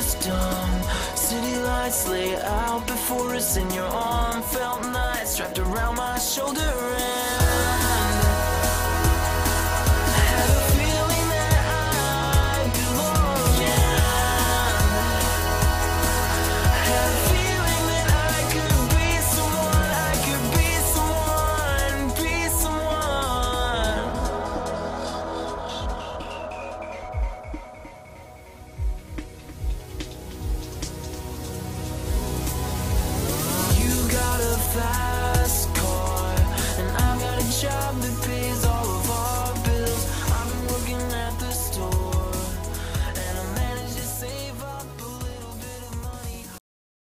wisdom. City lights lay out before us in your arm. Felt nights wrapped around my shoulder and had a feeling that I belong again. Had a feeling that I could be someone, I could be someone, be someone. You got a fire